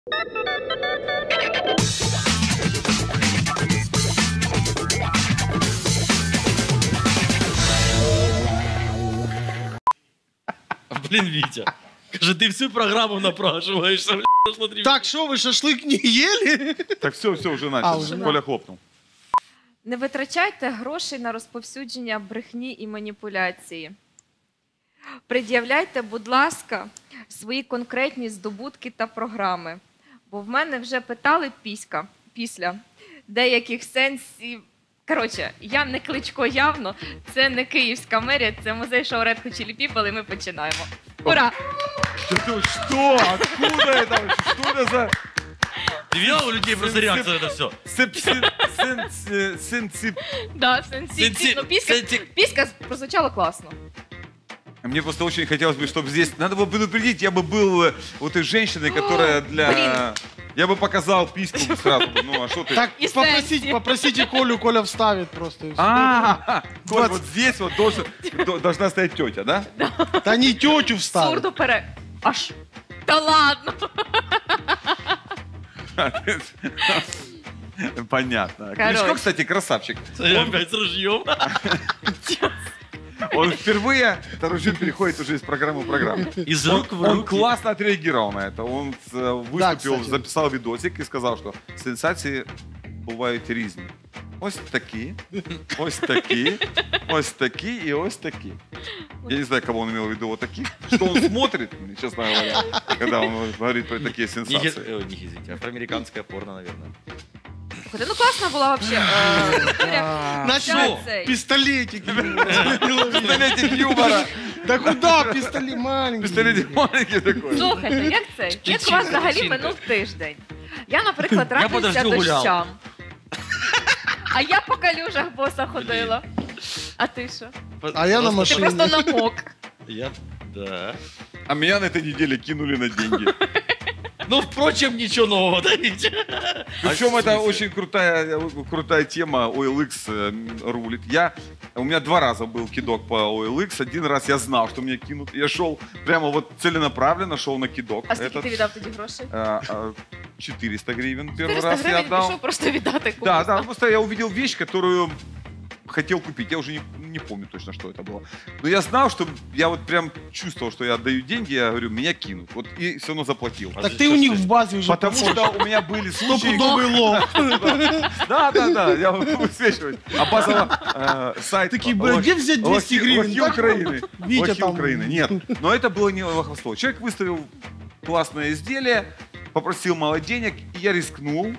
Блин, Витя, скажи, ты всю программу напрашиваешься. Так, что вы шашлык не ели? Так все, уже начал. Коля хлопнув. Не витрачайте грошей на розповсюдження брехні і маніпуляції. Пред'являйте, будь ласка, свої конкретні здобутки та програми. Бо в мене вже питали після деяких сенсів. Коротше, я не Кличко явно, це не Київська мерія, це музей шоу Red Hot Chili People, і ми починаємо. Ура! Что? Откуда это? Что это за... Ты видел у людей просто реакция на это все? Да, сенсі. Ну, піска прозвучала класно. Мне просто очень хотелось бы, чтобы здесь... Надо было предупредить, я бы был вот той женщиной, которая для... Я бы показал письку сразу. Ну, а что ты... Так, попросите Колю, Коля вставит просто. Коль, вот здесь вот должна стоять тетя, да? Да не тетю вставит. Сурдо Аж. Да ладно. Понятно. Кличко, кстати, красавчик. Он опять с ружьем. Он впервые, это ружье переходит уже из программы в программу. Из рук в руки. Он классно отреагировал на это. Он выступил, записал видосик и сказал, что сенсации бывают різні. Ось такі, ось такі, ось такі и ось такі. Я не знаю, кого он имел в виду вот таких. Что он смотрит, честно говоря, когда он говорит про такие сенсации. Не извините, афроамериканское порно, наверное. Ну классно была вообще. Начали пистолетик. Пистолетик юмора. Да куда пистолет маленький? Пистолетик маленький такой. Слухайте, як це? Як у вас взагалі минув тиждень? Я, наприклад, радуюся дощам. А я по калюжах боса ходила. А ти що? А я на машине. Ти просто намок. Да. А меня на этой неделе кинули на деньги. Ну, впрочем, ничего нового, да, Витя? Причем это очень крутая тема, OLX рулит. У меня 2 раза был кидок по OLX, 1 раз я знал, что меня кинут. Я шел прямо вот целенаправленно, шел на кидок. А сколько ты віддав тоді грошей? 400 гривен первый 400 раз я гривень отдал. пішов просто віддати. Да, просто я увидел вещь, которую хотел купить. Я уже не помню точно, что это было. Но я знал, что я вот прям чувствовал, что я отдаю деньги, я говорю, меня кинут. Вот и все равно заплатил. Так ты у них в базе уже потому что у меня были случаи... Стопудовый лох. Да, я высвечиваю. А базово сайт... Такие, где взять 200 гривен? Лохи Украины. Витя Лохи там... Украины. Нет, но это было не лоховство. Человек выставил классное изделие, попросил мало денег, и я рискнул.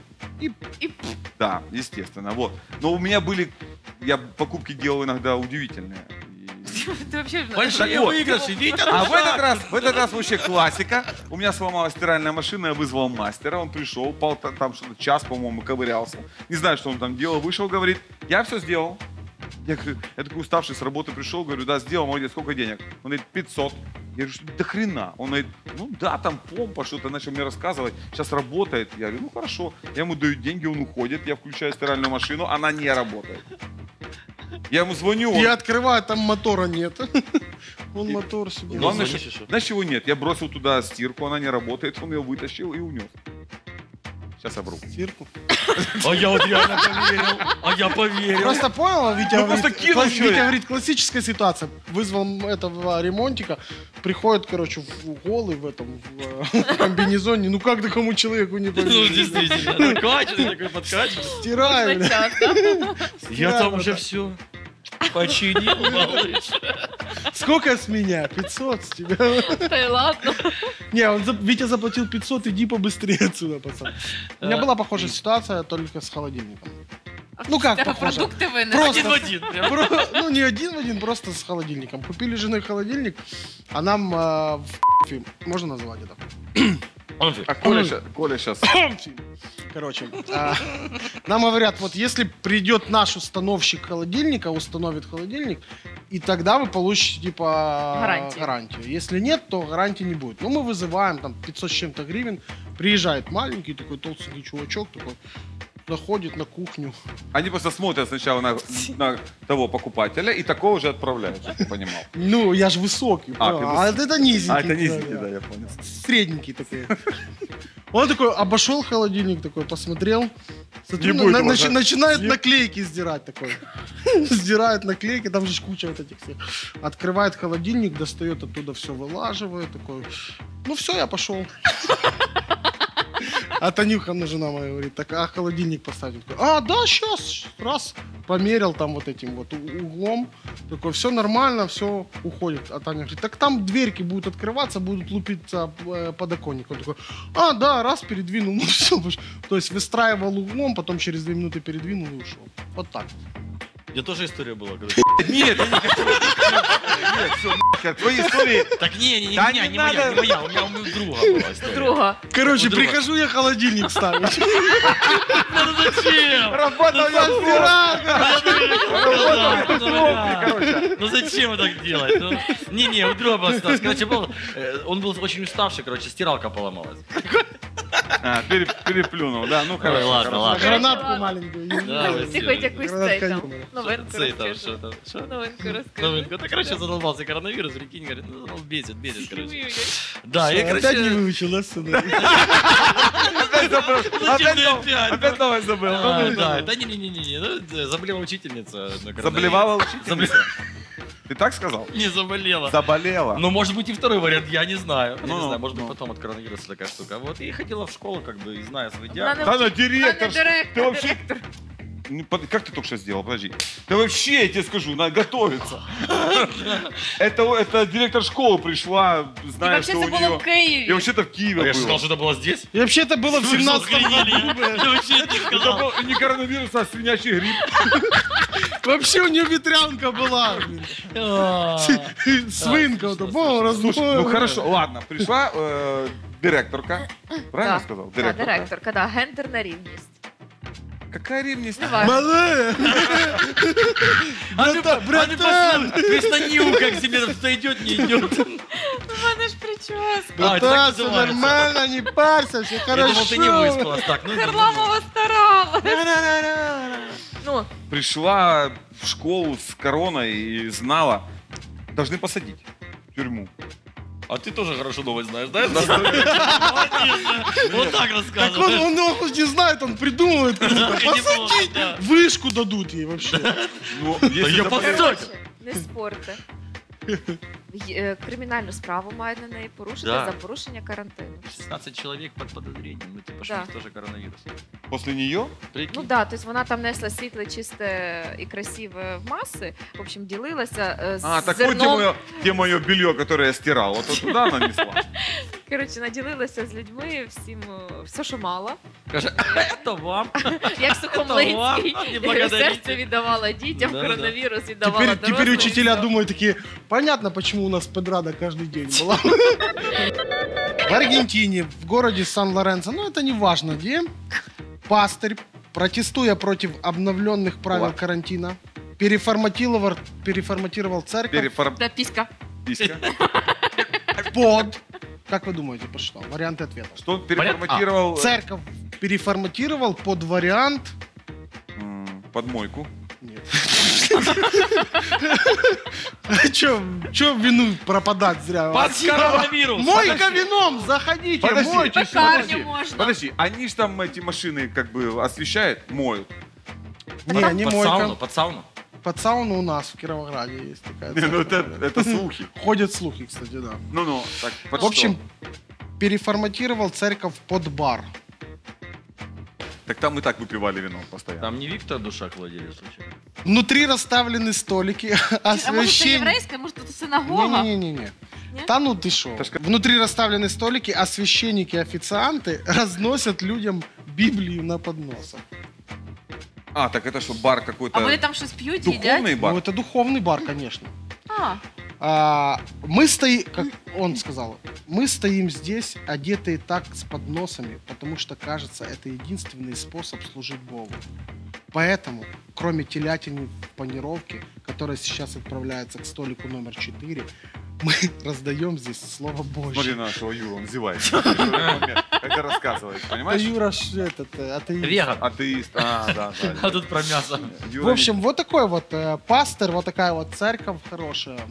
Да, естественно, вот. Но у меня были... Я покупки делал иногда удивительные. Ты вообще... Большие выигрыши, Витя. А в этот раз вообще классика. У меня сломалась стиральная машина, я вызвал мастера, он пришел, там что-то час, по-моему, ковырялся. Не знаю, что он там делал, вышел, говорит, я все сделал. Я такой уставший с работы пришел, говорю, да, сделал, молодец, сколько денег? Он говорит, 500. Я говорю, что до хрена? Он говорит, ну да, там помпа, что-то начал мне рассказывать, сейчас работает. Я говорю, ну хорошо. Я ему даю деньги, он уходит, я включаю стиральную машину, она не работает. Я ему звоню. Я открываю, там мотора нет. Он мотор себе. Главное, знаешь, чего нет? Я бросил туда стирку, она не работает, он ее вытащил и унес. Сейчас обру. Стирку. А я вот реально поверил. Просто понял, Витя говорит, говорит, классическая ситуация. Вызвал этого ремонтика, приходит, короче, голый в этом в комбинезоне. Ну как такому человеку не поверить? Ну, действительно, накачанный такой, подкачанный. Стираю. Я там уже все починил, малыш. Сколько с меня? 500 с тебя? Да ладно. Не, Витя заплатил 500, иди побыстрее отсюда, пацан. У меня была похожая ситуация, только с холодильником. Ну как похоже? Продукты вынесли. Один в один. Ну не один в один, просто с холодильником. Купили женой холодильник, а нам можно назвать это? А Коля сейчас... Короче, нам говорят, вот если придет наш установщик холодильника, установит холодильник, и тогда вы получите типа гарантию. Если нет, то гарантии не будет. Ну мы вызываем там 500 с чем-то гривен, приезжает маленький такой толстенький чувачок, такой заходит на кухню. Они просто смотрят сначала на того покупателя и такого же отправляют, чтобы ты понимал. Ну, я же высокий, а это низенький. А это низенький, да, я понял. Средненький такой. Он такой обошел холодильник, такой посмотрел. Смотрю, Не будет его, да? начинает наклейки сдирать такой. Сдирает наклейки, там же куча вот этих всех. Открывает холодильник, достает оттуда все, вылаживает. Такой, ну все, я пошел. А Танюха, жена моя, говорит, так, а холодильник поставить? А, да, сейчас, раз, померил там вот этим вот углом, такой, все нормально, все уходит. А Таня говорит, так там дверки будут открываться, будут лупиться подоконник. Он такой, а, да, раз, передвинул, ну все. То есть выстраивал углом, потом через 2 минуты передвинул и ушел. Вот так. У меня тоже история была. Когда... Нет, я не хочу. Нет, все, нахер, твои истории. Так не Да моя, не не надо. моя, не моя. У меня у друга была история. Друга. Короче, У друга. прихожу я холодильник ставить. Ну зачем? Работа у меня Короче. Ну зачем вы так делать? Ну, не, у друга была ситуация. Короче, он был очень уставший, короче, стиралка поломалась. переплюнул, да, ну Ой, хорошо. ладно, хорошо. ладно. Гранатку маленькую. Да, вы Ти хоч якусь цей там. юмора. Новинку Цей там, розкажи. что там, что? Новинку розкажи. Новинку. Да, короче, задолбался коронавирус, прикинь, говорит, ну, бесит, короче. Ой-ой-ой. Да, я, Опять не короче... выучил, сценарий. Опять забыл. Зачем ты опять? Опять новость забыл. Да, не, ну, заболела учительница. на коронавирус. Заболевала учительница? Заболела. Ты так сказал? Не заболела. Заболела. Ну, может быть, и второй вариант, я не знаю. Я Ну, не знаю, может быть, ну. потом от коронавируса такая штука. Вот, и ходила в школу, как бы, и зная свой Вона диагноз. не Она директор. Вона не Ты вообще... директор. Ну, как ты только что сделал? Подожди. Да вообще, я тебе скажу, надо готовиться. Это директор школы пришла, І зная, взагалі что у це було нее... в Києві. И вообще-то в Киеве Я же сказал, было. что это было здесь. И вообще это было в Вы что, 17 году. охренели? Я вообще не Это сказал. был не коронавирус, а свинячий грипп. Вообще у нее ветрянка была. Свинка. Вот, Слушай, ну хорошо, ладно, пришла директорка. Правильно Да. сказал? Так, директорка, да, гендерна рівність. Какая ревность? Неважно. Малая. Братан. Пристани ухо к себе, кто идет, не идет. У мене ж прическа. А, это так Братан, все называется. нормально, не парься, все Я хорошо. думал, ты не выспалась. Так, ну... Харламова старалась. Ну, Пришла в школу с короной и знала, должны посадить в тюрьму. А ты тоже хорошо новость знаешь, да? Молодец, да. Вот так Так рассказываешь. он хоть не знает, он придумывает. Так и не было, Посадить. да. Вышку дадут ей вообще. Ну, Да если я заболеешь- посадил. коротше, не спорте. Кримінальну справу мають на неї порушити Да. за порушення карантину. 16 человек под подозрением. Ну, типа, Да. что это тоже коронавирус. После нее Прикинь. Ну да, тобто вона там несла світле, чисте і красиве в маси. В общем, ділилася з так вот зерном. где мое белье, которое я стирал. Вот туда она несла. Коротше, наділилася з людьми всім, все, що мала. Скажи, это вам. Як Сухомлинський. вам, не благодарите. Серце віддавала дітям, Да, коронавірус віддавала Теперь дорослим. учителя думают такие, понятно, почему у нас педрада каждый день была. В Аргентине, в городе Сан-Лоренцо, ну это не важно где, пастырь, протестуя против обновленных правил Ладно. карантина, переформатировал церковь Да, піська. Писька. под... Как вы думаете, под что? Варианты ответа. Что он переформатировал Церковь переформатировал под вариант... под мойку. Нет. Че вину пропадать зря? Под коронавирус. Мойка вином, заходите, Подожди, мойтесь. Пекарню можна. Подожди, они ж там эти машины как бы освещают, моют. Не, не Под мойка. сауну, под сауну. Под сауну у нас в Кировограде есть такая. Не, ну церковь. это слухи. Ходят слухи, кстати, да. Ну, так, под В общем, что? переформатировал церковь под бар. Так там и так выпивали вино постоянно. Там не Виктор Душак владелец случайно? Внутри расставлены столики, А може це освещение... єврейська, може тут синагога? Не-не-не. Не? Да ну ты шо. Это ж как- Внутри расставлены столики, а священники и официанты разносят людям Библию на подносах. А, так это что, бар какой-то А вони там щось п'ють, духовный їдять? бар? Ну, это духовный бар, конечно. А, Мы стоим, как он сказал, мы стоим здесь, одетые так с подносами, потому что, кажется, это единственный способ служить Богу. Поэтому, кроме телятины в панировке, которая сейчас отправляется к столику номер 4, мы раздаем здесь Слово Смотри Божье. на нашего Юру, он зевает. Это рассказывает, А понимаешь? Юра, атеист. Веган. Атеист. Да. А тут про мясо. Юра В общем, вот такой вот пастырь, вот такая вот церковь хорошая.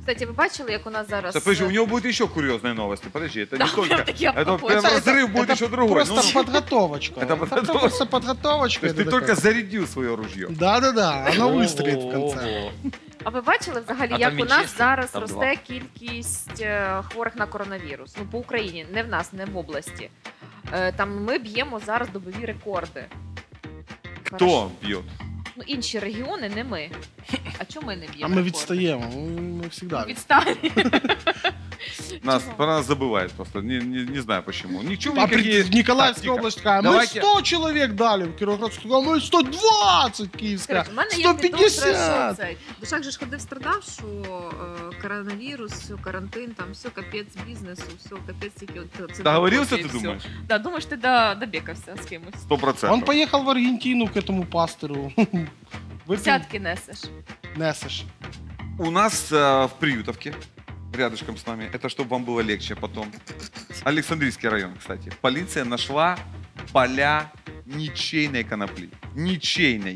Кстати, ви бачили, як у нас зараз... Подожди, у него будут еще курьезные новости. Подожди, это Да, не только... прям такие Это обкопы. разрыв будет еще другой. Просто Ну, подготовочка. Это подготовка. просто подготовочка. То есть ты это только такая. зарядил свое ружье. Да-да-да, оно выстрелит в конце. О-о-о. А ви бачили взагалі, А як там у нас Вінчестер, зараз там росте кількість хворих на коронавірус? Ну, по Україні, не в нас, не в області. Там ми б'ємо зараз добові рекорди. Кто бьет? Ну, інші регіони, не ми. А чому ми не А б'ємо ми рекорди? відстаємо, ми завжди. Відстані. Про нас забывает просто. Не знаю почему. Ничего, А никакие... в Николаевской Так, тихо. области такая, мы Давайте- 100 человек дали, в Кировоградской, мы 120 Киевская, Коротше, в мене є підозра, 150. що цей. Душак же ж ходив страдав, що коронавірус, все, карантин, там все, капець бізнесу, все, капець тільки от це. Договорился, і ты все. думаешь? Да, думаєш, ти добікався з кимось. 100%. Он поехал в Аргентину к этому пастору. Выпил, Взятки несеш. несешь. У нас в Приютовке, рядышком с нами, это чтобы вам было легче потом. Александрийский район, кстати. Полиция нашла поля ничейной конопли. Ничейной.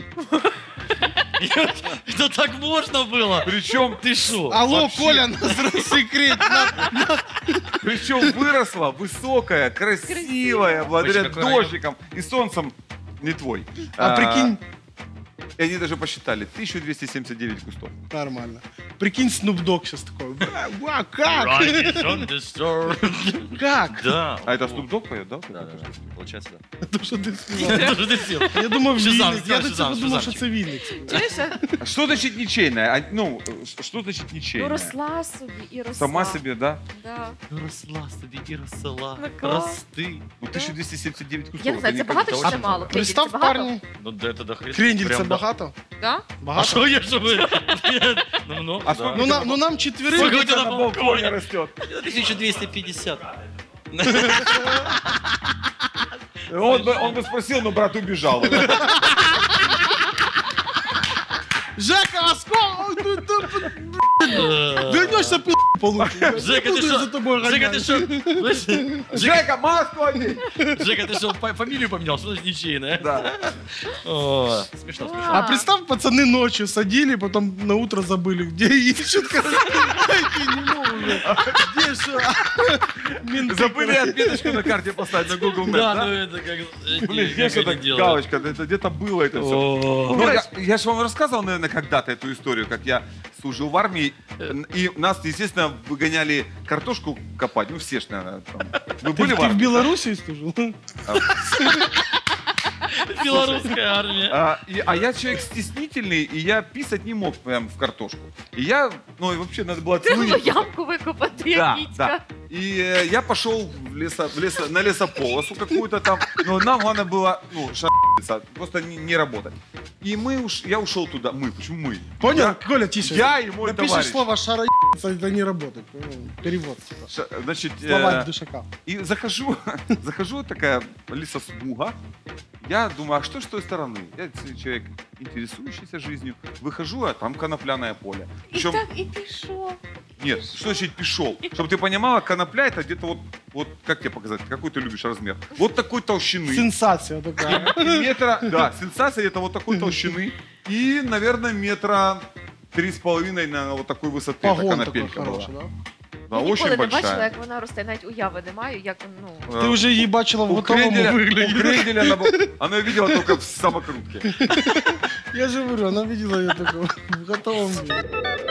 Это так можно было? Причем, Ты шо? Алло, Вообще. Коля, нас рассекреть. причем выросла высокая, красивая, благодаря Очень какой дождикам и солнцем не твой. А прикинь, И они даже посчитали, 1279 кустов. нормально. Прикинь, Snoop Dogg сейчас такой. Как? Riding on the storm. Как? Да. А это Snoop Dogg поет, да? Да, да. Получается, да. Это что ты сказал? Это же ты сел. Я думав, Шазам, Вінник. Я до Шазам, цього думав, що Шазамчик. це Вінник. Чуєш? А что значит ничейная? Ну, что значит Ну, ничейная? росла собі і росла. Сама себе, да? Да. Росла собі і росла. Ну, клас. Рости. Ну, 1279 кустов. Я не знаю, это це не багато как- чи це мало? Кренділь, Представ, це багато? парні, Ну, да это до хрена. кренділь Прям це да. багато? Да? А Багато? что я, чтобы... Ну, много, А да. сколько Ну нам четверим. Сколько у Это тебя на на балконе балконе? растет. 1250. Он бы спросил, но брат убежал. Жека, а сколько? Э, Вернешься, получишь. Жека, ты Буду я что? за тобой Жека, ты гонять. что? Жека, маску одень! Жека, ты что, фамилию поменял? Что значит ничейная? Да. О, смешно, смешно. А представь, пацаны ночью садили, потом на утро забыли, где ищут. Найти не могут уже. Где что? Менты, Забыли отметочку на карте поставить на Google Maps, Да, ну да? это как... Блин, как где они это делают. галочка? Это где-то было это все. О. Ну, я же вам рассказывал, наверное, когда-то эту историю, как я служил в армии, и нас, естественно, выгоняли картошку копать. Ну, все ж, наверное, там. Вы были в Ты в армии? Белоруссии служил? Белорусская армия. А я человек стеснительный, и я писать не мог прям в картошку. И я, ну, и вообще надо было Треба було оценить. ямку викопати, як Да, Вітька. да. И я пошел на лесополосу какую-то там, но нам главное было, ну, шариться, просто не работать. И я ушел туда. Почему мы? Понял? Коля, тише. Я и мой Напишешь товарищ. слово «шара это не работает. Перевод. Типа. Значит, Слова Душака. и захожу такая лесосмуга. Я думаю, а что с той стороны? Я человек, интересующийся жизнью. Выхожу, а там конопляное поле. І Причем, так і пішов. нет, что значит пошел? Чтобы ты понимала, конопля это где-то вот, как тебе показать, какой ты любишь размер? Вот такой толщины. Сенсация такая. Метра, да, сенсация это вот такой толщины. И, наверное, метра 3,5 на вот такой высоты. эта Погон такой конопелька была. хороший, да? Да, Я очень ніколи не бачила, большая. як вона росте, навіть уяви не маю, як, ну... Ты уже її бачила в У готовому кренделя, вигляді. она видела только в самокрутке. Я же говорю, она видела ее только в готовом виде.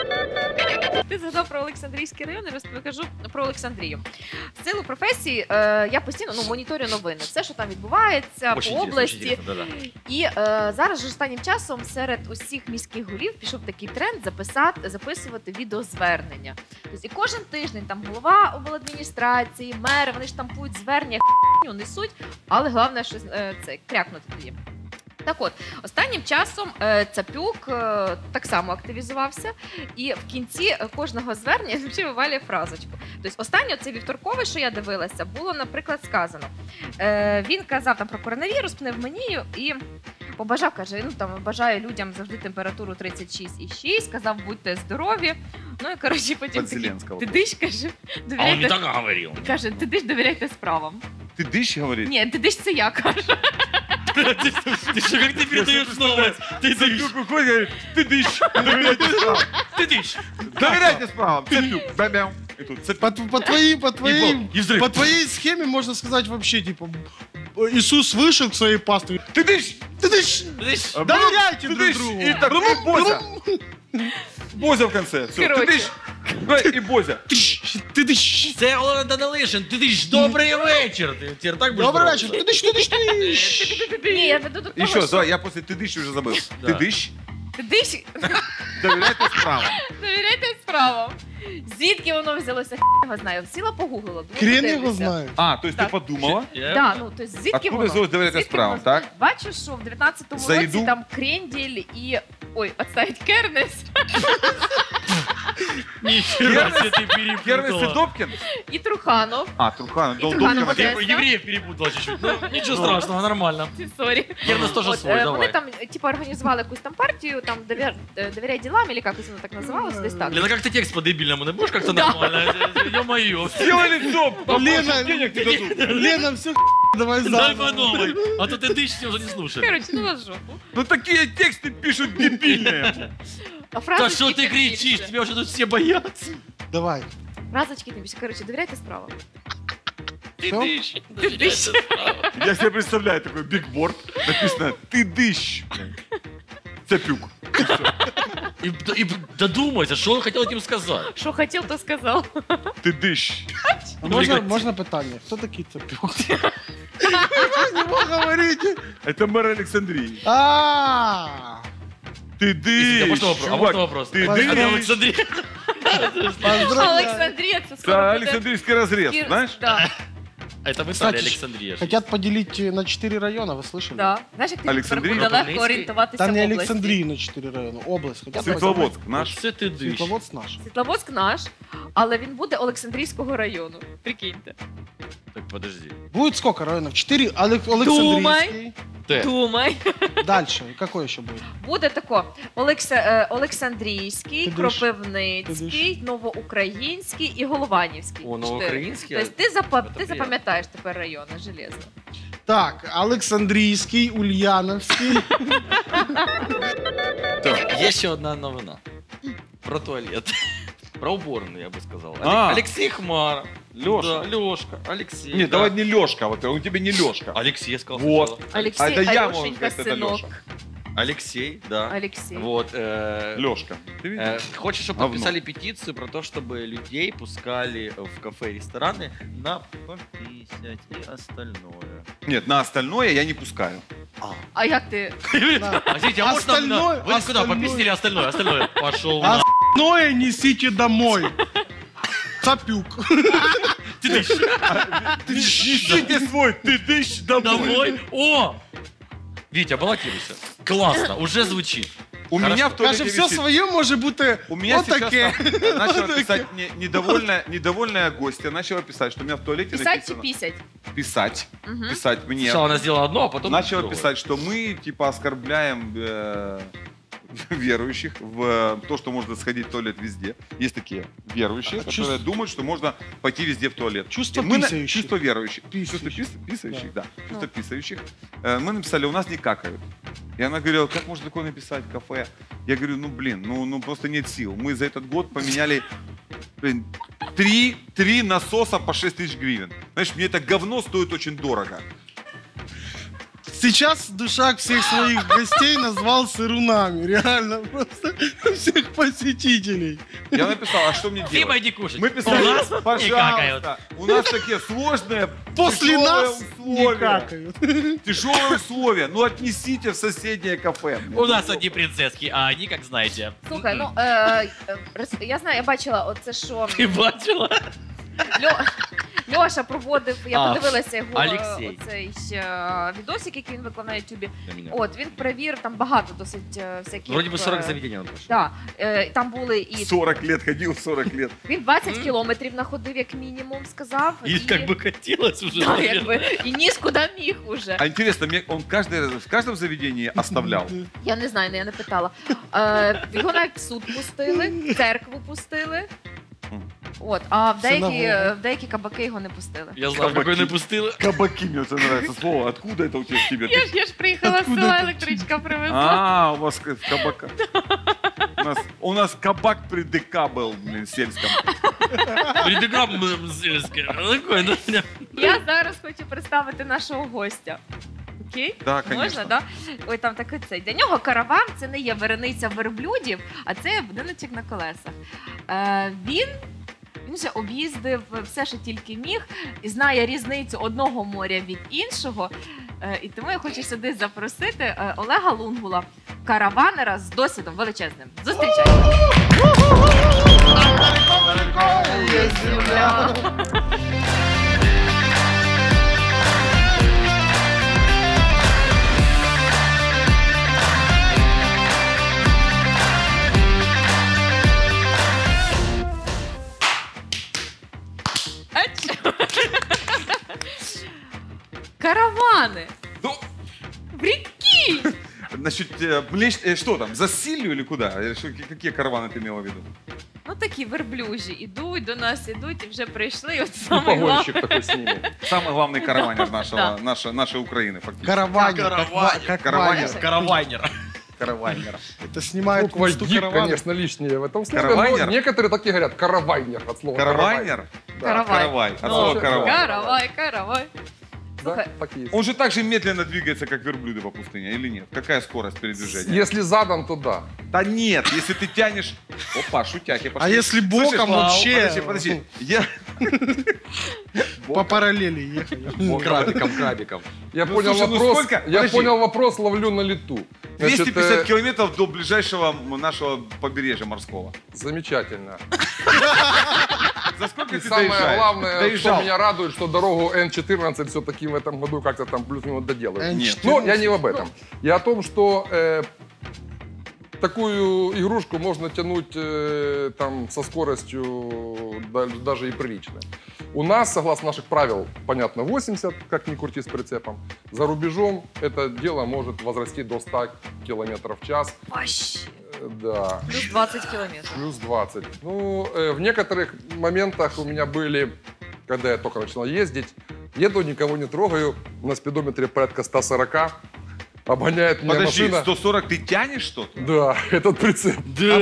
Ти згадав про Олександрійський район, я розкажу про Олександрію. В силу професії я постійно моніторю новини, все, що там відбувається Очень по интересно, очень області. интересно, да-да. І зараз же останнім часом серед усіх міських голів пішов такий тренд записувати відеозвернення. Тобто і кожен тиждень там голова обладміністрації, мери, вони штампують звернення, х**ню несуть, але головне щось це крякнути тоді. Так от, останнім часом Цапюк так само активізувався, і в кінці кожного звернення завжди вивалює фразочку. Тобто останнє, це вівторкове, що я дивилася, було, наприклад, сказано. Він казав там про коронавірус, пневмонію і побажав, каже, ну там бажаю людям завжди температуру 36,6, сказав, будьте здорові. Ну і, коротше, потім Под такий, Зеленского. ти диш, каже, А он не довіряйте, так говорил. каже, ти диш, довіряйте справам. Ты дышь, говорит? Ні, ти диш, це я, каже. Ты что, как ты передаешь новость? Ты дышь. Цепюк выходит и говорит, ты дышь. Доверяйте справам. Ты дышь. Доверяйте справам. Цепюк. Бэм-бэм. И тут цепюк. По твоей схеме можно сказать вообще, типа, Иисус вышел к своей пастве. Ты дышь. Ты дышь! Доверяйте Ты друг дышь. другу! И так, и Бозя. Бозя в конце. Все, ты Короче. дышь. И Бозя. Ты дышь! Це Олена Данилишин. Ти диш, добрий вечір. Ти тепер так будеш Добрый вечер! здороватися? Ты дышь, ты дышь, ты дышь! Ні, я веду до того, Еще, що давай, я после ты дышь уже забыл. Да. Ты дышь. ти диш, Доверяйте справам. довіряйте справам. Звідки воно взялося, його знаю. Сіла погуглила. думаю, Хрен его подивлюся. знает. А, то есть ты Так. подумала? Да, ну, то есть звідки Откуда воно? взялось доверяйте Звідки справам, воно? так? Бачу, що в 19-му За році їду? там крендель і... Ой, отставить Кернес Ніхера себе ти Кернес и перепутала. Добкин? і Труханов. А, Трухан. Труханов Добкин. вот Ти євреїв перепутала чуть-чуть. Ну, нічого страшного, нормально. Сорі. Кернес теж От, свой, вони давай. там, типу, організували якусь там партію, там, «Довіряй ділам», или якось воно так називалося, десь так. Лена, как ты текст по-дебильному не будешь как-то Да. нормально? Ё-моё. Сделай лицо. Лена, Денег не дадут. Лена, все давай Дай по заново. новой. А то ты дышишь, уже не слушаешь. Короче, ну вас жопу. Ну такие тексты пишут дебильные. А Да фразочки что ты тим кричишь? більше. Тебя уже тут все боятся. Давай. Фразочки тим більше. Короче, довіряйте справа. Ты Всё? дышь. Ты дышь. Я себе представляю такой бигборд. Написано «Ты дышь». Цепюк. И додумайся, что он хотел этим сказать. Що хотів, то сказав. Ты дышь. А можно питание? Кто такие цепюк? Не мог говорить. Это мэр Александрии. Ты Ты А дышь. можно вопрос? А чувак. можно вопрос? Ты Подожди. А ты дышь. Александрия. поздравляю. Олександрія, це Это скоро буде. Александрийский разрез, Кір- знаешь? Да, Это в Италии Кстати, Александрия. Хотят поделить на 4 района, вы слышали? да. Знаєш, як ти Олександрія? тепер буде легко Ропельницький? орієнтуватися Там в не області. Александрии на 4 района, область. Хотят Светловодск наш. Це ти диш. Светловодск наш. Світловодськ наш, але він буде Олександрійського району. Прикиньте. Так подожди. Будет сколько районов? 4 Александрийский. Т. Думай. Дальше. Какой еще будет? Буде тако: Олександрійський, Ти диш. Кропивницький, Новоукраїнський і Голованівський. О, Чотири. Новоукраїнський? Тобто ти Це приємно. запам'ятаєш тепер райони железно. Так, Александрийский, Ульяновский. Так, є ще одна новина. Про туалет. Про уборную, я бы сказал. А. Алексей Хмара. Лёша. Да, Лёшка. Алексей. Нет, да. давай не Лёшка, во-первых, он тебе не Лёшка. Алексей я сказал Вот. сначала. Олексій, А это я могу Алешенька, сказать, это синок. Лёша. Алексей, да. Олексій. Вот. Лёшка. Ты видишь? Хочешь, чтобы Говно. подписали петицию про то, чтобы людей пускали в кафе и рестораны на пописать и остальное. Нет, на остальное я не пускаю. А як ти? Да. А смотрите, а можно Остальное- Вы куда? остальное. Пописали остальное? Остальное. Пошел А на... остальное несите домой. Цапюк. Ты дышь. Несите свой, ты дышь Домой. О! Витя, баллотируйся. Классно, уже звучит. У Хорошо. меня в туалете Каже, все висит. своє може бути У меня сейчас отаке. там начала писать недовольная гостья, начала писать, что у меня в туалете Писать чи написано... пісять? Писать. Мгм. Писать мне. Сначала она сделала одно, а потом Начала другое. писать, что мы типа оскорбляем верующих в то, что можно сходить в туалет везде. Есть такие верующие, А, которые думают, что можно пойти везде в туалет. Чувство Мы на- писающих. Чувство верующих. Писающих. Чувство писающих, да. Чувство Ну. писающих. Мы написали, у нас не какают. И она говорила, как можно такое написать в кафе? Я говорю, ну блин, ну просто нет сил. Мы за этот год поменяли три насоса по 6 тысяч гривен. Знаешь, мне это говно стоит очень дорого. Сейчас Душак всех своих гостей назвал сырунами. Реально, просто всех посетителей. Я написал, а что мне Дима, делать? иди кушать. Мы писали, У нас не какают. пожалуйста, у нас такие сложные, После тяжелые нас не условия. какают. Тяжелые условия. Ну отнесите в соседнее кафе. У нас одни принцесски, а они, как знаете. Слухай, ну я знаю, я бачила оце, що Ты бачила? Льоша проводив, я А, подивилася його Алексій. оцей відосик, який він виклав на Ютубі. На меня. От він перевірив там багато досить всяких. Вроде бы 40 заведений он пошел. Так, там були і 40 лет ходил, 40 лет. він 20 кілометрів находив, як мінімум, сказав. И как бы хотелось уже. Так, наверное. якби, і ніс куди міг уже. А интересно, он в каждом заведении оставлял? Я не знаю, я не питала. Його навіть в суд пустили, в церкву пустили. От, а в Синагога. деякі кабаки його не пустили. Я знаю, какой не пустили. Кабаки, мне это нравится слово. Откуда это у тебя в тебе? Я ж приїхала з села, електричка привезла. А, у вас кабака. У нас кабак при ДК был, блин, сельском. Придыгам сельское. Такое, да? Я зараз хочу представити нашого гостя. Окей? Да, конечно. Можна, да? Ой, там такий цей. Для нього караван це не є верениця верблюдів, а це будиночок на колесах. Він вже об'їздив все, що тільки міг, і знає різницю одного моря від іншого. І тому я хочу сюди запросити Олега Лунгула, караванера з досвідом величезним. Зустрічайте! Каравани! Ну, Прикинь! значит, что там, за Силью или куда? Какие караваны ты имела в виду? Ну такі верблюжі ідуть до нас, ідуть і вже прийшли. От И саме головне. погонщик такой с ними. Самый главный караванер Да. нашей Украины, фактически. Караванер. Караванер. Как Караванер. ванер. Каравайнер. Каравайнер. Это снимает Буква мечту «гик», каравана. конечно, лишнее в этом слове. Каравайнер? Но некоторые такие говорят каравайнер от слова Каравайнер? Да, Каравай. От Ну, слова каравай. Каравай. да, так и есть. Он же так же медленно двигается, как верблюды по пустыне, или нет? Какая скорость передвижения? Если задом, то да. Да нет, если ты тянешь... Опа, шутяки А пошли. если боком Слышишь, вообще Подожди. Я... по параллели ехали? Крабиком. Я Ну, понял слушай, ну вопрос. сколько? Я Подожди. понял вопрос, ловлю на лету. Значит, 250 километров до ближайшего нашего побережья морского. Замечательно. За сколько И ты самое доезжаешь? главное, что Доезжал. меня радует, что дорогу Н14 все-таки в этом году как-то там плюс-минус доделают. Нет. Но я не об этом. Я о том, что такую игрушку можно тянуть там со скоростью даже и приличной. У нас, согласно наших правил, понятно, 80, как ни крути с прицепом. За рубежом это дело может возрасти до 100 км в час. Вообще. Да. Плюс 20 кілометрів. Плюс 20. Ну, в некоторых моментах у меня были, когда я только начинал ездить, еду, никого не трогаю, на спидометре порядка 140, обгоняет меня Подожди, машина. 140 ты тянешь что-то? Да, этот прицеп.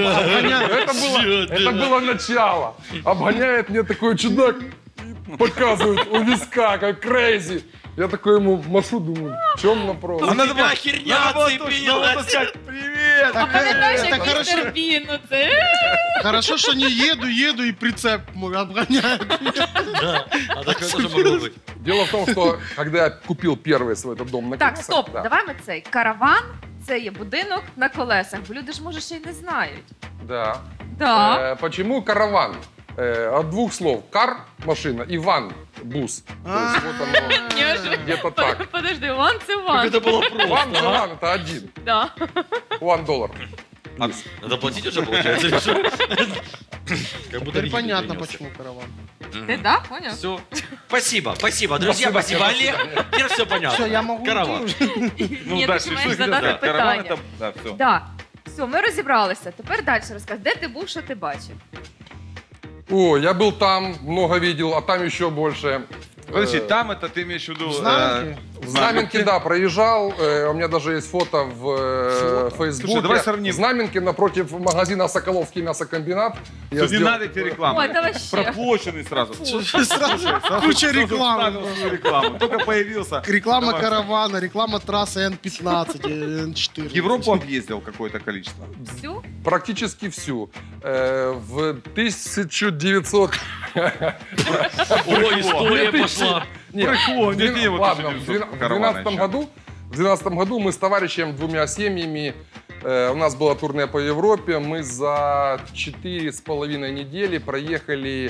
Это было начало. Обгоняет мне такой чудак, и показывает у виска, как крейзи. Я такой ему машу, думаю, в чем вопрос? У тебя херня отцепилась. сказать, привет! А пам'ятаєш, это як хорошо. містер Бін оце? Хорошо, что не еду, и прицеп мой обгоняет. Да, а такое тоже могло быть. Дело в том, что когда я купил первый свой этот дом на Так, колесах, стоп, да, давай ми цей. Караван – це є будинок на колесах, бо люди ж, може, ще й не знають. да. Да. Почему караван? От двух слов. Кар – машина и ван – бус. То есть вот оно Ні, где-то так. Подожди, ван це ван. Это было Ван просто. – ван – это один. Да. $1. Надо платить уже, получается, или что? Как будто Теперь понятно, почему караван. Ти да, поняв? Все. Спасибо, друзья, спасибо, Олег. Теперь все понятно. Все, я могу Караван. идти. Ні, ти ж маєш хотел задати сказать? Караван питання. это... Да, все. Так, все, ми розібралися. Тепер далі розказ. Де ти був, що ти бачив? О, я был там, много видел, а там еще больше. Подожди, там это ты имеешь в виду... Знаменки? В Знаменке, да, проезжал. У меня даже есть фото в Фейсбуке. Слушай, давай сравним. В Знаменке напротив магазина «Соколовский мясокомбинат». Я Не сделал- надо тебе рекламы. Ой, это вообще. Проплаченный сразу. Сразу куча рекламы. Рекламу. Только появился. Реклама Давай. каравана, реклама трассы Н15, Н14. Европу объездил какое-то количество. Всю? Практически всю. В 1900... Ой, история пошла. Нет, Прикол, в не двен- те вот ладно, 1900 в каравана 2012 году мы с товарищем, двумя семьями, у нас было турне по Европе, мы за 4,5 недели проехали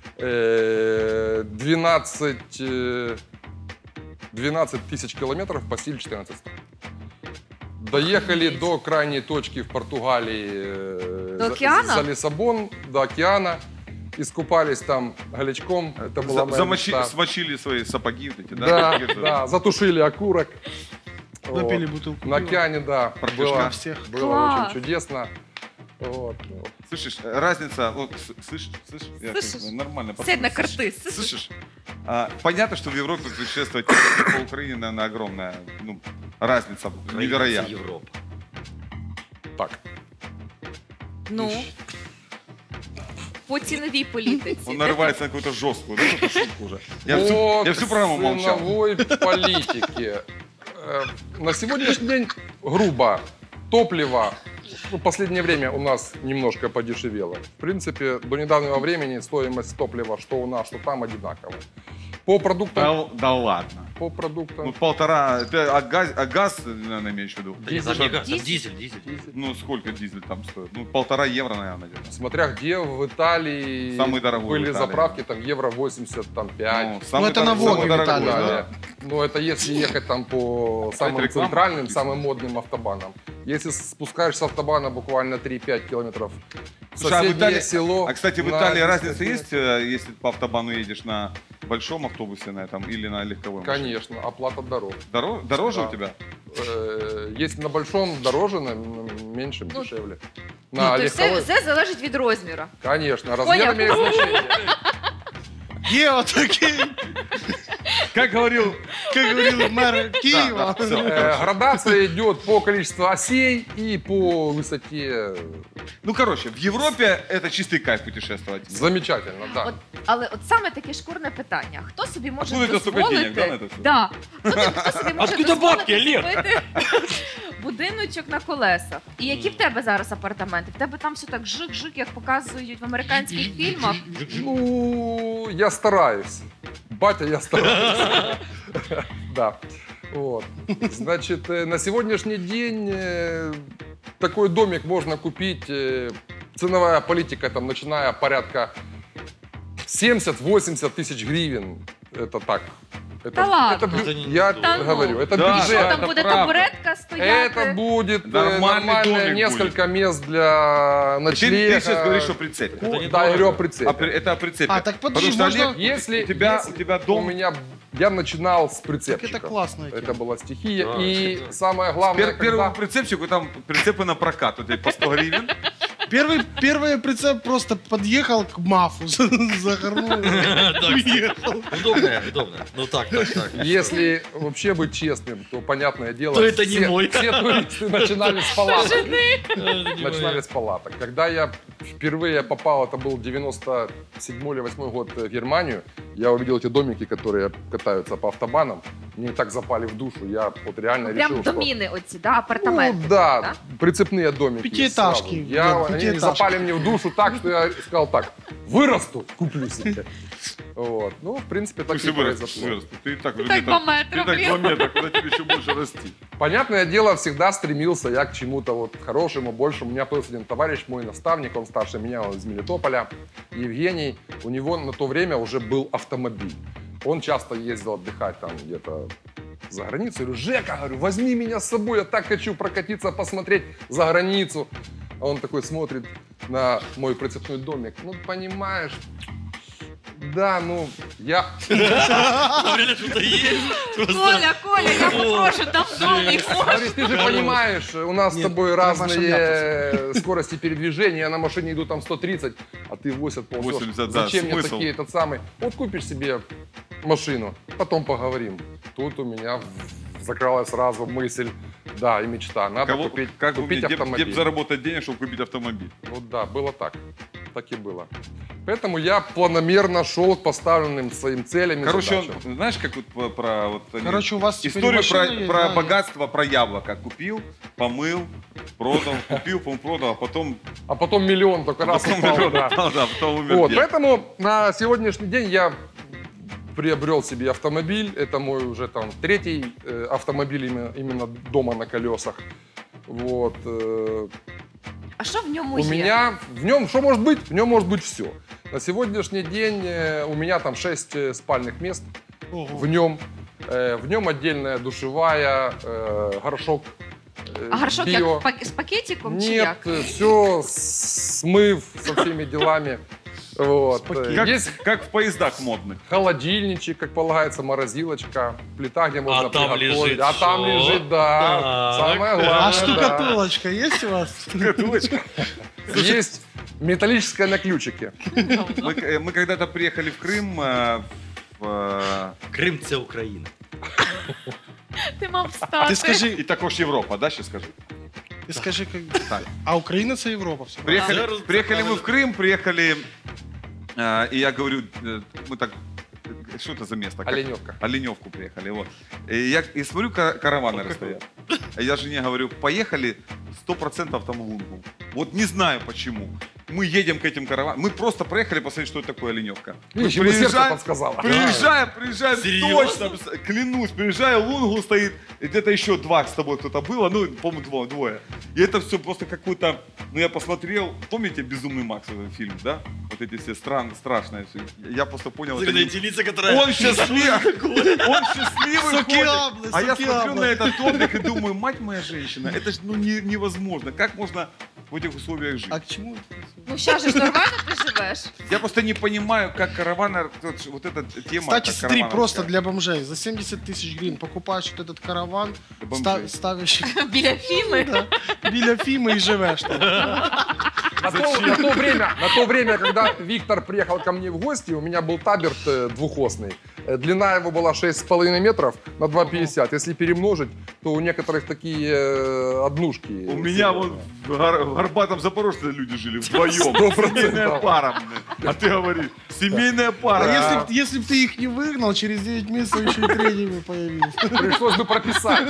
12 тысяч километров по стилю 14. Доехали до крайней точки в Португалии, До океана? за Лиссабон, до океана. Искупались там голячком. Это была моя мечта. Смочили свои сапоги вот эти, да? Да, Какие-то- да, затушили окурок. Выпили Вот. бутылку. На пива. океане, да, Портвишка. было, Всех. было Класс. очень чудесно. Вот. Слышишь, разница, вот, слышишь? Я Слышишь? нормально. Сядь на слышишь? карты. Слышишь? Понятно, что в Европе путешествовать по Украине, наверное, огромная разница, невероятная. Европа. Так. Ну, по ціновій політиці. Он нарывается на какую-то жесткую, да, шутку уже. Я По всю программу молчал. ценовой политике. На сегодняшний день грубо топливо в последнее время у нас немножко подешевело. В принципе, до недавнего времени стоимость топлива, что у нас, что там, одинаковая. По продуктам... Да ладно. По продуктам... Ну, 1,5, а газ, наверное, имеешь в виду? Да не, там не газ, там дизель. Ну, сколько дизель там стоит? Ну, 1,5 евро, наверное, где-то. Смотря где, в Италии Самый дорогой в были Италии. заправки, там евро 80, там 5. Ну, это на Волге, самый Виталий, дорогой, Да. Ну, это если ехать там по самым реклама центральным, написана. самым модным автобанам. Если спускаешься с автобана буквально 3-5 километров в Слушай, а в соседнее Италии- село... А, кстати, в на Италии 10 разница километров. есть, если по автобану едешь на большом автобусе на этом или на легковом? Конечно, оплата дорог. Дороже Да. у тебя? Если на большом дороже, на меньшем Ну, дешевле. Ну, На то легковой, все залежить від розміру. конечно, размер имеет значение. Гео такие, Как говорил... говорил мэр Киева. Да, всё. Градация идет по количеству осей и по высоте. Ну, короче, в Европе это чистый кайф путешествовать. Замечательно, да. От, але от саме таке шкурне питання. Хто собі може Откуда у тебе стільки денег, да, на це все? Да. Хто собі може Откуда бабки, дозволити Олег? купити будиночок на колесах? І які в тебе зараз апартаменти? В тебе там все так жик-жик, як показують в американських фільмах. Ну, я стараюсь. Батя, я стараюсь. Да. Вот. Значит, на сегодняшний день такой домик можно купить. Ценовая политика там, начиная порядка 70-80 тысяч гривен. Это так. Да ладно? Это Я не- Да говорю, ну. это Да, бюджет. Що это там буде правда. табуретка стояти? Это будет Нормальный нормальное домик несколько мест для Ты ночлега. сейчас говоришь о прицепе. Это не Да, я говорю о дорого. прицепе. Это о прицепе. А, так подожди, Потому что можно- Олег, Если, у тебя у дом... меня, я начинал с Так прицепчика. это классная Это тема. была стихия. Да, И это- самое главное, Первому когда... прицепчику там прицепы на прокат. Вот эти по 100 гривен. Первый прицеп просто подъехал к мафу, загорнул. Так, удобно. Ну так. Если вообще быть честным, то понятное дело, То это не мой. все туристы начинали с палаток. Начинали Начинали с палаток. Когда я впервые попал, это был 97 или 8 год в Германию, я увидел эти домики, которые катаются по автобанам. Мне так запали в душу, я вот реально Прям решил, что... доміни оці, да, апартаменти. Ну да, прицепные домики. Пятиэтажки, сразу. Дед, Они пятиэтажки. запали мне в душу так, что я сказал так, вырасту, куплю себе. Вот. Ну, в принципе, так и произошло. Ты и так уже Так где-то- 2 метра, Ты так 2 блин. метра, куда тебе еще больше расти. Понятное дело, всегда стремился я к чему-то вот хорошему, большему. У меня появился один товарищ, мой наставник, он старше меня, он из Мелитополя, Евгений. У него на то время уже был автомобиль. Он часто ездил отдыхать там где-то за границу. Я говорю, Жека, говорю, возьми меня с собой, я так хочу прокатиться, посмотреть за границу. А он такой смотрит на мой прицепной домик. Ну, понимаешь, да, ну, я... Реально что-то есть. Коля, я попрошу, там домик. Говорит, ты же понимаешь, у нас Нет, с тобой там разные скорости передвижения, я на машине иду там 130, а ты 80 ползешь. 80, да, Зачем мне смысл? такие, этот самый? Вот купишь себе машину, потом поговорим. Тут у меня закралась сразу мысль, да, и мечта. Надо купить Где автомобиль. заработать денег, чтобы купить автомобиль? Вот да, было так. Так и было. Поэтому я планомерно шел к поставленным своим целям и Короче, задачам. знаешь, как вот про вот они- Короче, у вас теперь историю машина есть, про да, богатство, про яблоко. Купил, помыл, продал, купил, продал, а потом... А потом миллион только раз упал, да. Да, потом умер Вот, дед. поэтому на сегодняшний день я приобрел себе автомобиль. Это мой уже там третий автомобиль именно дома на колесах. Вот. А що в ньому У є? меня в нем что может быть? В нем может быть все. На сегодняшний день у меня там 6 спальных мест Ого. в нем. В нем отдельная душевая, горшок. А горшок био. як з пакетиком чи Нет, як? все смыв со всеми делами. Вот. Есть Как в поездах модных. холодильничек, как полагается, морозилочка, плита, где можно там приготовить. лежит А там что? лежит, да. Так. Самое главное, А да. штукатулочка есть у вас? Шкатулочка. есть металлическая на ключике. Мы когда-то приехали в Крым. Крим – це Україна. Ти мав встати. Ты скажи, И також Европа, да, сейчас скажу? ты скажи, как... А Украина это Европа. Все. Приехали мы в Крым, приехали, и я говорю, мы так, что это за место? Оленевка. Оленевку приехали, вот. И смотрю, караваны стоят. Я жене говорю, поехали 100% там в Лунгу. Вот не знаю почему. Мы едем к этим караванам. Мы просто проехали посмотреть, что это такое оленевка. Видишь, ему сердце подсказало. Приезжаем, Серьезно? точно, клянусь, приезжаю, Лунгу стоит, и где-то еще два с тобой кто-то было, ну, по-моему, двое. И это все просто какой-то, ну, я посмотрел, помните «Безумный Макс» этот фильм, да? Вот эти все страшные. Я просто понял. Эти лица, которые... Он счастливый, он счастливый Сукиаблы, ходит. А я смотрю сукиаблы. на этот отдых и думаю, мать моя женщина, это же ну, невозможно. Как можно в этих условиях жить? А к чему? Ну, щас же ж нормально ти живеш. Я просто не понимаю, как караван, вот эта тема. Кстати, как смотри, каравановская. просто для бомжей. За 70 тысяч гривен покупаешь вот этот караван, Для бомжей. ставишь Біля Фіми. біля Фимы и живешь там. На то время, когда Виктор приехал ко мне в гости, у меня был таберт двухосный. Длина его была 6,5 метров на 2,50. Если перемножить, то у некоторых такие однушки. У меня вот в Горбатом Запорожце люди жили вдвоем. 100%. Семейная пара. Блин. А ты говоришь, семейная пара. А если бы ты их не выгнал, через 9 месяцев еще и третий бы появился. Пришлось бы прописать.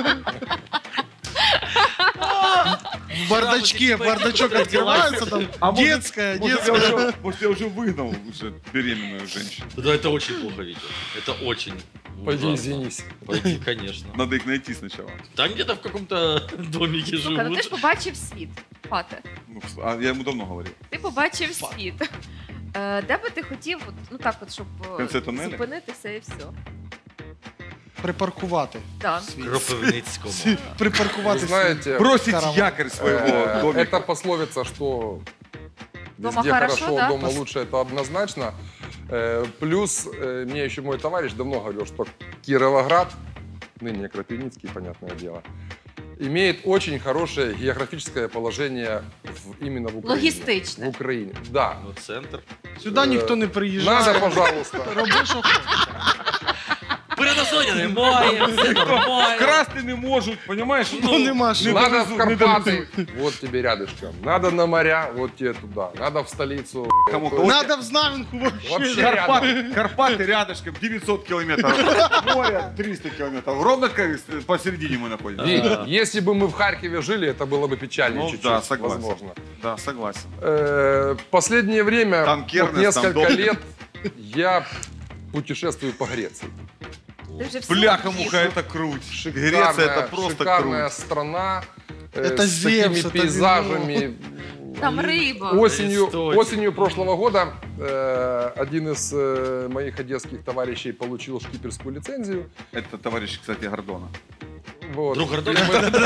В бардачок открывается, там детская. Может, я уже выгнал уже беременную женщину. Да, это очень плохо, Витя. Это очень Пойди ужасно. извинись. Пойди, конечно. Надо их найти сначала. Там где-то в каком-то домике Слухай, ну ти ж живут. побачив світ, Фате. Ну, а я ему давно говорил. Ти побачив світ. Де би ти хотів, от, ну так от, щоб Кінці тунелю? зупинитися і все. Припаркувати. Да. В Кропивницькому. Вы Припаркувати. знаете, Бросить Караван. якорь своего домика. это пословица, что Дома везде хорошо, хорошо, да? дома лучше, это однозначно. Плюс мне еще мой товарищ давно говорил, что Кировоград, ныне Кропивницкий, понятное дело, имеет очень хорошее географическое положение именно в Украине. Логистичне. В Украине, да. Ну, центр. Сюди ніхто не приїжджає. Надо, пожалуйста. Роби, що хочеш. Перенасолі немає, все нормально. Красти не можуть, понимаешь? Ну, нема що. Надо в Карпаты, вот тебе рядышком. Надо на моря, вот тебе туда. Надо в столицу. Кому- Надо в Знам'янку вообще. Вообще рядом. Карпаты рядышком, 900 километров. Море 300 километров. Ровно как посередине мы находимся. Вить, если бы мы в Харькове жили, это было бы печальнее Ну чуть-чуть, да, согласен. возможно. Да, согласен. Последнее время, Танкерность, вот несколько там дом. лет, я путешествую по Греции. Ти вже всю Бляха-муха, їжу. это круть. Греция это просто шикарная круть. страна. Это с Зевс, такими это пейзажами. Там риба. Осенью прошлого года один из моих одесских товарищей получил шкиперскую лицензию. Это товарищ, кстати, Гордона. Вот. Друг Гордона?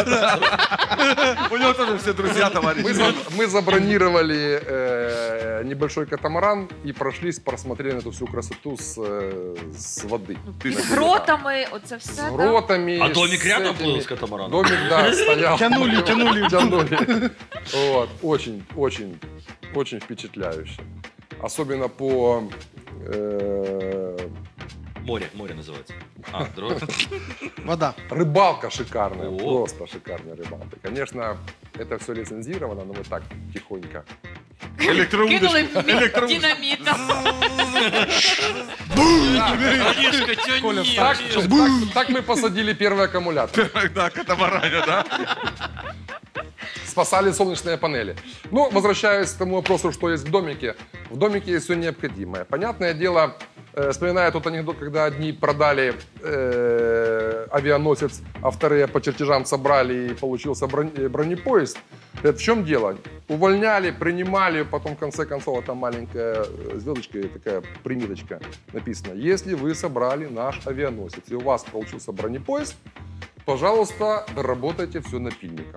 У него тоже все друзья, товарищи. Мы забронировали небольшой катамаран и прошлись, просмотрели на эту всю красоту с воды. З гротами, оце С все. да? гротами. А домик с рядом этими. был с катамараном? Домик, да, стоял. Тянули. Вот. Очень, очень, очень впечатляюще. Особенно по... Море называется. А, друг. Вода. Рыбалка шикарная, О. просто шикарная рыбалка. Конечно, это все лицензировано, но мы так тихонько. Кинули динамітом. Олежка, чё нет? Так мы посадили первый аккумулятор. Да, катамаране, да? Спасали солнечные панели. Ну, возвращаясь к тому вопросу, что есть в домике. В домике есть все необходимое. Понятное дело, вспоминаю тот анекдот, когда одни продали авианосец, а вторые по чертежам собрали и получился бронепоезд. Это в чем дело? Увольняли, принимали, потом в конце концов там маленькая звездочка, такая примиточка написано. Если вы собрали наш авианосец и у вас получился бронепоезд, пожалуйста, доработайте все напильником.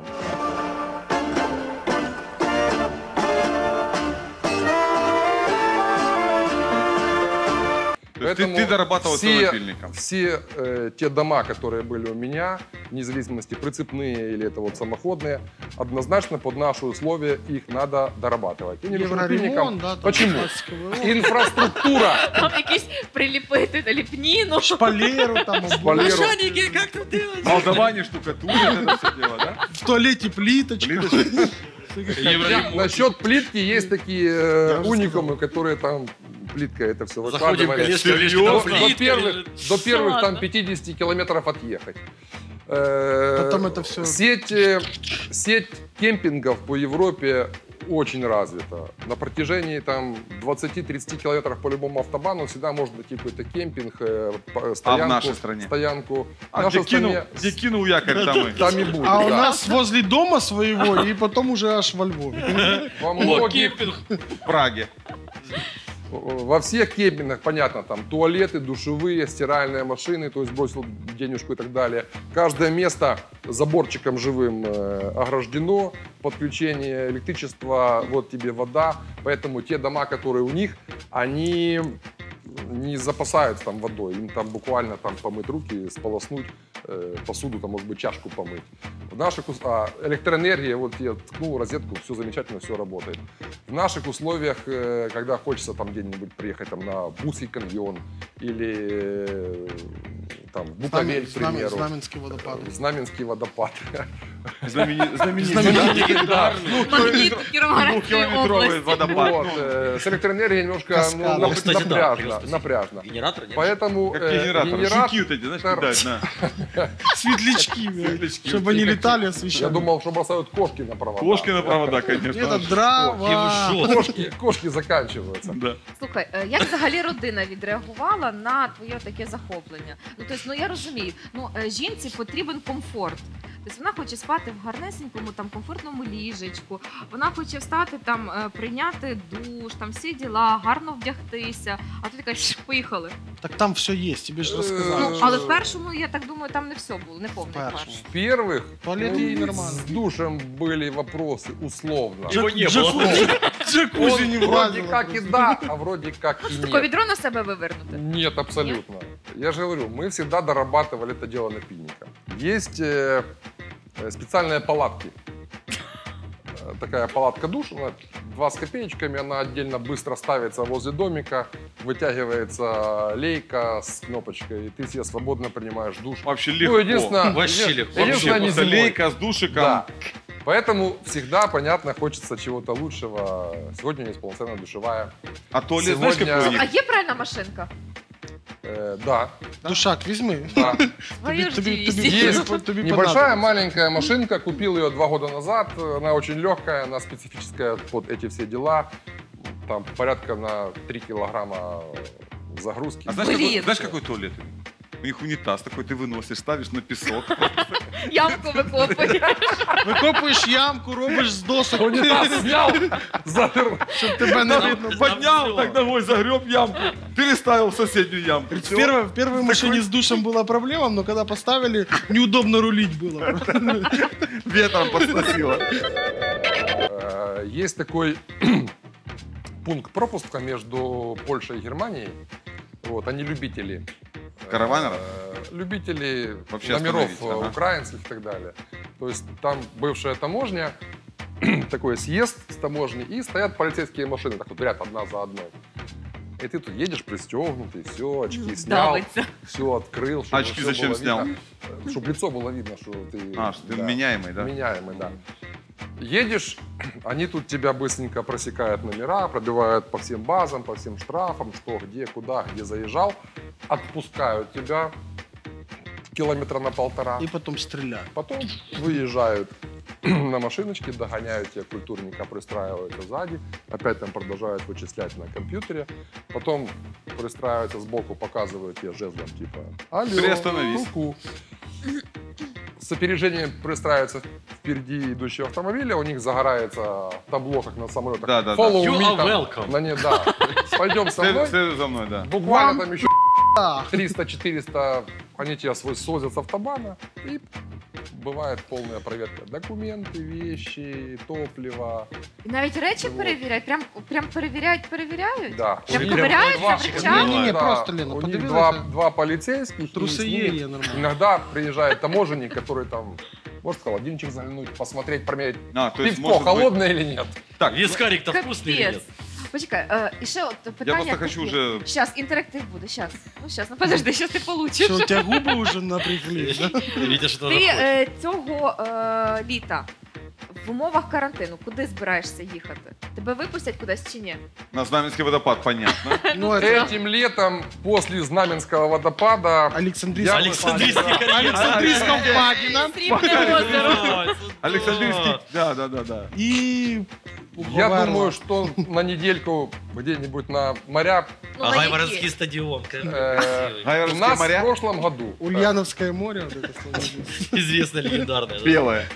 Поэтому ты дорабатывал автомобильником. все те дома, которые были у меня, вне зависимости, прицепные или это вот самоходные, однозначно под наши условия их надо дорабатывать. И не лишь автомобильником. Евроремонт, да, там Почему? пластиковый Инфраструктура. Там якісь приліпити на ліпніну. шпалеру там, Шпалеру. Мошенники, как тут делать? Молдаване штукатурят это все дело, да? в туалете плиточка. Евроремонт. Насчет плитки есть такие уникумы, которые там плитка это все Заходим, выкладывали. колечко, колечко, До, там плитка лежит. до первых Ладно. там 50 километров отъехать. Потом это все... Сеть кемпингов по Европе очень развита. На протяжении там 20-30 километров по любому автобану всегда можно найти какой-то кемпинг, стоянку. в нашей стране? Стоянку. А В нашей где кинул якорь там и... там и будет. А у да. нас возле дома своего, и потом уже аж во Львове. Во О, многих кемпинг. в Праге. Во всех кемпингах, понятно, там туалеты, душевые, стиральные машины, то есть бросил денежку и так далее. Каждое место заборчиком живым ограждено, подключение электричества, вот тебе вода. Поэтому те дома, которые у них, они не запасаются там водой. Им там буквально там помыть руки, сполоснуть, посуду, там, может быть, чашку помыть. В наших электроэнергия, вот я ткнул розетку, все замечательно, все работает. В наших условиях, когда хочется там где-нибудь приехать там, на Бузский каньон или там Буковель, к примеру. Знаменский водопад. Знаменский водопад. Знаменитый, да. Магніт Кіровоградської Двухкилометровый області. водопад. Вот, с электроэнергией немножко Каскад. ну, О, кстати, да, напряжно, плюс, напряжно. Генератор нет? Поэтому Как генератор. Жуки вот эти, знаешь, кидать на. Светлячки, чтобы они летали, Я освещали. думал, что бросают кошки на провода. Кошки на провода, конечно. Это дрова. Кошки заканчиваются. Да. Слухай, як взагалі родина відреагувала на твоє таке захоплення? Ну, тобто, я розумію, жінці потрібен комфорт. Тобто вона хоче спати в гарнесенькому, там, комфортному ліжечку, вона хоче встати, там, прийняти душ, там, всі діла, гарно вдягтися, а ти така, поїхали. Так там все есть, тебе же Ну, рассказали. Ну, але в першому, я так думаю, там не все було, не повний Першому. фарш. В первых Туалет и нормально. с душем были вопросы условно. Его не было. Джакузи не Вроде влазило как и просто. да, а вроде как и Таке нет. відро на себе вивернути? Нет, абсолютно. Я же говорю, мы всегда дорабатывали это дело напильника. Есть специальные палатки. Такая палатка-душ, она 2 с копеечками, она отдельно быстро ставится возле домика, вытягивается лейка с кнопочкой, и ты себе свободно принимаешь душ. Вообще Ну, легко. единственное, Вообще легко. единственное, не Просто зимой. лейка с душиком. Да. Поэтому всегда, понятно, хочется чего-то лучшего. Сегодня у меня есть полноценная душевая. А туалет, знаешь, Сегодня- какой у А них? є пральна машинка? Да, Душак, возьми. да. Твою ж Тобі Есть тобі небольшая понадобиться. маленькая машинка, купил ее 2 года назад. Она очень легкая, она специфическая под эти все дела. Там порядка на 3 килограмма загрузки. А знаешь, Блин. знаешь, какой туалет? У них унитаз такой, ты выносишь, ставишь на песок. Ямку викопує. Викопуєш ямку, робиш з досок, Унитаз снял, запер. щоб тебе не видно. Поднял, так ногой загреб ямку, переставил в соседнюю ямку. В первой машине с душем была проблема, но когда поставили, неудобно рулить было. Ветром подсносило. Есть такой пункт пропуска между Польшей и Германией. Вот, они любители. Караванеров? Любители Вообще номеров остановить, ага. украинских и так далее. То есть там бывшая таможня, такой съезд с таможни, и стоят полицейские машины, так вот ряд одна за одной. И ты тут едешь пристегнутый, все, очки снял, Давиться. все открыл. чтобы Очки всё зачем было снял? видно. Чтобы лицо было видно, что ты... А, что ты меняемый, да? Меняемый, да. Едешь, они тут тебя быстренько просекают номера, пробивают по всем базам, по всем штрафам, что, где, куда, где заезжал, отпускают тебя километра на 1,5. И потом стреляют. Потом выезжают на машиночке, догоняют тебя культурненько, пристраиваются сзади, опять там продолжают вычислять на компьютере, потом пристраиваются сбоку, показывают тебе жезлом типа «Алло, Приостановись». ку-ку». С опережением пристраиваются впереди идущего автомобиля, у них загорается табло, как на самолетах. Да, да, да. Follow You me, are там, welcome. на ней, да. Пойдем со мной. Следуй за мной, да. Буквально там еще Да. 300-400, они тебя свой свозят с автобана и бывает полная проверка. Документы, вещи, топливо. І навіть речі Вот. перевіряють, прям перевіряють? Да. Прям У них ковыряются два- в речах? Не-не-не, Да, просто, Лена, у них подивилась, два полицейских. и с Трусы ними є нормально. иногда приезжает таможенник, который там может в холодильничек заглянуть, посмотреть, промерить, А, то есть, пивко может быть- холодное или нет. Так, Вискарик-то вкусный или нет? Капець. Почекай, і ще от питання. я просто хочу уже... Сейчас, інтерактив буде, сейчас. Ну, сейчас, ну подожди, сейчас ти получиш. Что, у тебя губы уже напрягли, да? Видишь, что Ти захочешь. цього літа в умовах карантину куди збираєшся їхати? Тебе випустять кудись чи ні? На Знаменский водопад, понятно. Ну, это Этим летом, после Знаменского водопада, Александрийская Александрийский карьер. Александрийская впадина. Срібне озеро. Александрийский, да. И... я думаю, что на недельку где-нибудь на моря. Ну, А на Гайворонский які? стадион. У Гайворонские нас в моря, прошлом году Ульяновское море. Вот это слово. Известно легендарное. да. белое.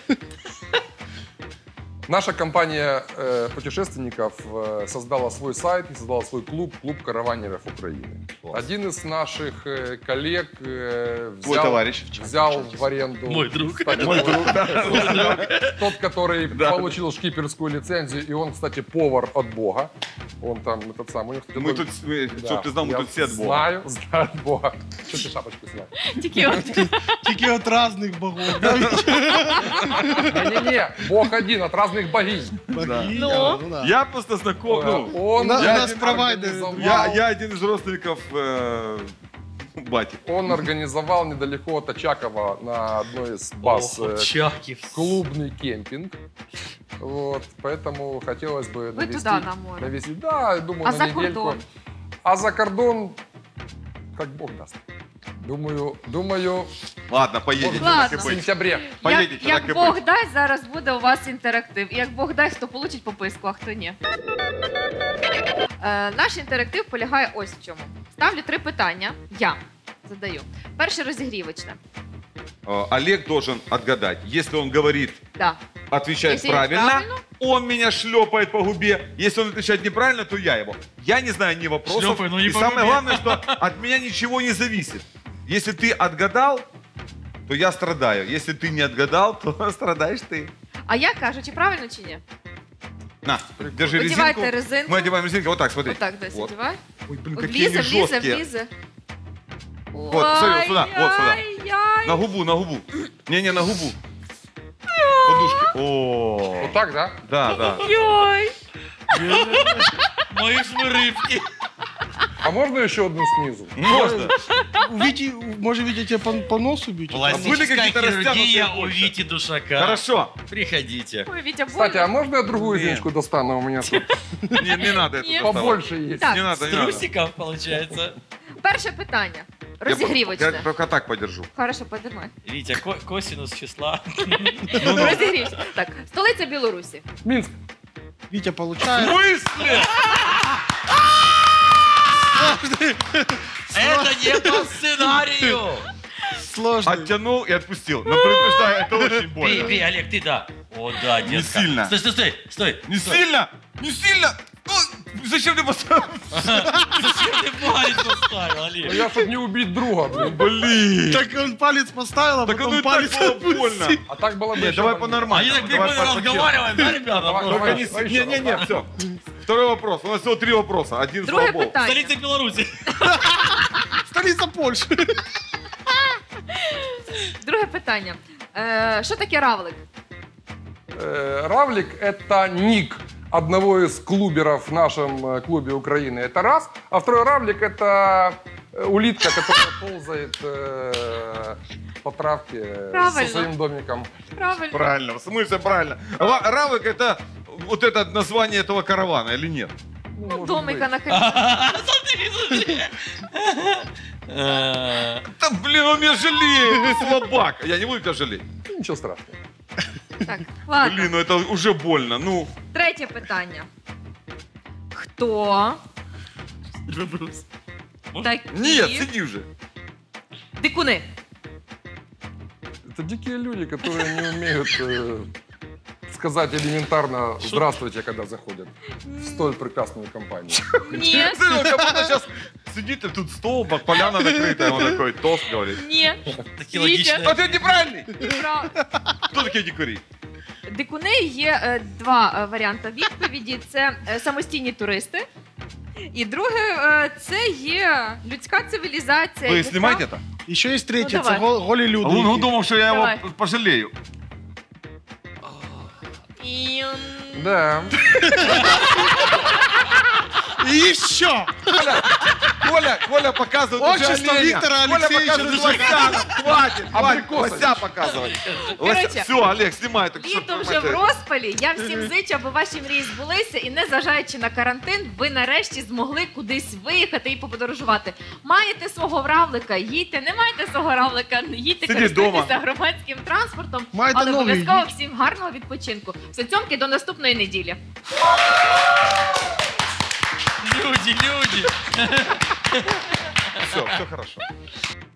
наша компания путешественников создала свой сайт и создала свой клуб караванеров Украины. Класс. Один из наших коллег Твой товарищ. взял в аренду. Мой друг. Кстати, Мой друг, да. Тот, который Да. получил шкиперскую лицензию, и он, кстати, повар от Бога. Он там этот самый. У него, кстати, Мы дом- тут, Да, чтоб ты знал, мы я тут все от Бога. Знаю от Бога. Что ты шапочку снял? Тільки от. Тики от разных богов. да? Не-не-не, Бог один от разных богинь. Богиня, Ну? ну да. Я просто знаком, ну, Он У нас один провайдер. организовал- я один из родственников бати. Он организовал недалеко от Очакова на одной из баз Ох, Чаків. клубный кемпинг. Вот, поэтому хотелось бы Ви туди на море. навести. Да, я думаю, А на за недельку. кордон? А за кордон, как Бог даст. Думаю, Ладно, поедете, Ладно. так и в быть. сентябре. Поїдете, Як так і Бог будь. дасть, зараз буде у вас інтерактив. І як Бог дасть, хто получить пописку, а хто ні. Наш інтерактив полягає ось в чому. Ставлю 3 питання. Я задаю. Перше розігрівочне. Олег должен отгадать. Если он говорит, Да. отвечает Если правильно, правильно. он меня шлепает по губе. Если он отвечает неправильно, то я его. Я не знаю ни вопросов. Шлепай, но не И по самое губе. главное, что от меня ничего не зависит. Если ты отгадал, то я страдаю. Если ты не отгадал, то страдаешь ты. А я кажу, чи правильно, чи ні? На, держи резинку. Одівайте резинку. Мы одеваем резинку. Вот так, смотри. Отак десь Вот. одівай. Ой, блин, какие Влізе, они влізе, жесткие. влізе. Вот, смотри, вот сюда, вот сюда. Ай-яй-яй. На губу, на губу. Не-не, на губу. Подушки. О, Вот так, да? да. Йой. Мої ж ви рибки. А можно еще одну снизу? Можно. Витя, может, Витя тебя по носу бить? Пластическая какие-то хирургия растянутые у больше? Вити Душака. Хорошо. Приходите. Ой, Вітя, Кстати, а больно. можно я другую Не. резиночку достану? У меня тут Не надо это Нет. доставать. побольше есть. Так. Не надо, С не надо. трусиков, получается. Перше питання. Я Розігрівочне. только так подержу. Хорошо, подимай. Витя, косинус числа. Розігрівся. Так, столиця Білорусі. Минск. Витя В получает. смысле? Это не по сценарию. Сложно. Оттянул и отпустил. Но предупреждаю, это очень Бей, больно. бей, Олег, ты да. О, да, Не детка. сильно. Стой. Не стой. сильно! Не сильно! Ой, зачем ты поставил? Зачем ты палец поставил, Ну, Олег? я, чтобы не убить друга. блин. Блин! Так он палец поставил, а Так оно потом и так палец было отпустил. больно. А так было бы Нет, еще давай больнее. по-нормальному. Они так Давай прикольно по-честному. разговаривают, да, ребята? Давай, Ну, давай. Только не, все. Второй вопрос. У нас всего 3 вопроса. Один Друге слабо. питання. Столица Беларуси. Столица Польши. Друге питання. Що таке равлик? Равлик – это ник одного из клуберов в нашем клубе Украины. Это раз. А второй равлик – это улитка, которая ползает по травке Правильно. со своим домиком. Правильно. Правильно, в смысле правильно. Равлик это вот это название этого каравана или нет? Ну, Ну, может домика быть. на коні. Смотри. Да блин, он меня жалеет, ты слабак. Я не буду тебя жалеть. Ну, ничего страшного. Так, ладно. Блин, ну это уже больно. Ну, Третє питання. Хто такі нет, сиди уже. дикуни? Это дикие люди, которые не умеют сказать элементарно «здравствуйте», когда заходят в столь прекрасную компанию? Ні, Он как будто сейчас сидит, и тут стол, поляна накрытая, он такой тост говорит. ні. Такі Вітя. логічні. Ответ неправильный! Неправда. Кто такие дикари? Дикуни є два варіанти відповіді: це самостійні туристи. І друге, це є людська цивілізація. Вы яка- снимаете это? Еще есть третье, Ну, давай. это голі люди. Он думал, что я его Давай. пожалею. І, Да. И еще! Коля показывает уже Отчество оленя. Виктора Коля Алексеевича показывает лосяна. Хватит, Абрикоса. лося показывай. Короче, Все, Олег, снимай. Так літо вже в розпалі. Я всім зичу, аби ваші мрії збулися, і незважаючи на карантин, ви нарешті змогли кудись виїхати і поподорожувати. Маєте свого равлика, їдьте, не маєте свого равлика, їдьте, Сидіть користуйтеся дома. громадським транспортом, Маєте але новий, обов'язково йдіть. всім гарного відпочинку. Соцьомки до наступної неділі. Люди. Все хорошо.